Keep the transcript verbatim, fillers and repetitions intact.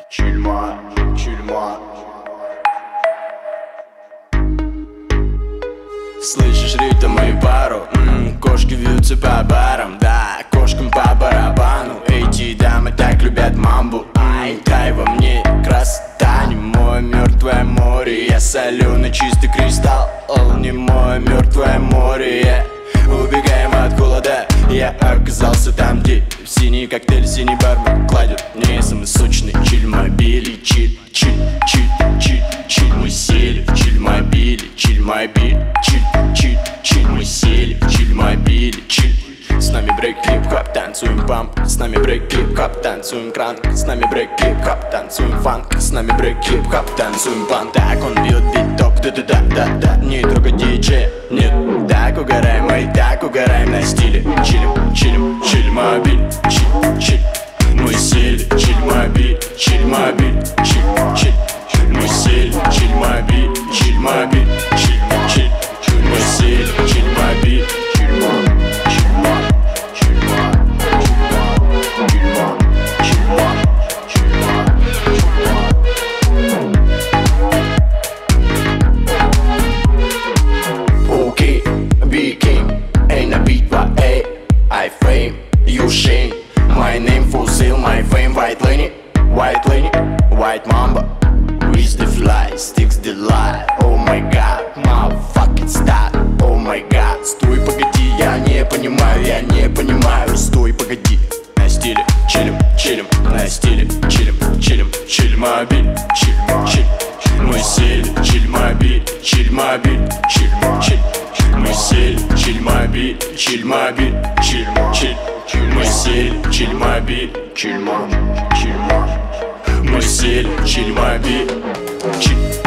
Chill-moi, chill-moi. Слышишь ритм и пару? М-м, кошки вьются по барам, да, кошкам по барабану. Эти дамы так любят мамбу. Ай, дай во мне красота, не мое мертвое море. Я соленый чистый кристалл, о, не мое мертвое море. Я убегаем от холода, я оказался там, где синий коктейль, синий бармен кладет мне самый сочный чиль-мобиль. Чиль, чиль, чиль, чиль, чиль, мы сели в чиль-мобиле. Чиль-мобиль, чиль, чиль, чиль, мы сели в чиль-мобиле. Чиль. С нами брейк, хип-хоп, танцуем памп. С нами брейк, хип-хоп, танцуем кранк. С нами брейк, хип-хоп, танцуем фанк. С нами брейк, хип-хоп, танцуем панк. Так он бьет бит-топ, да-да-да-да-да. Не трогай диджея, нет. Так угораем, мы так угораем на стиле. Чилим, чилим, чиль-мобиль, чиль, чиль. Мы сели, чиль-мобиль, чиль-мобиль, чиль, чиль. Мы сели, чиль-мобиль, чиль-мобиль, чиль, чиль. Мы сели, чиль-мобиль, чиль-мобиль. I frame, you shame. My name full sale, my fame. White lady, white lady, white mamba. With the fly, sticks the lie. Oh my god, motherfucking star. Oh my god, стой, погоди, я не понимаю, я не понимаю. Стой, погоди. На стиле, чилим, чилим. На стиле, чилим, чилим. Чиль-мобиль, чиль, чиль. Мы сели, чиль-мобиль, чиль-мобиль, чиль, чиль. Мы сели, чиль-мобиль, чиль-мобиль, чиль, чиль. Мы сели, чиль-мобиль, чиль-мобиль, чиль. Мы сели, чиль-мобиль, чиль.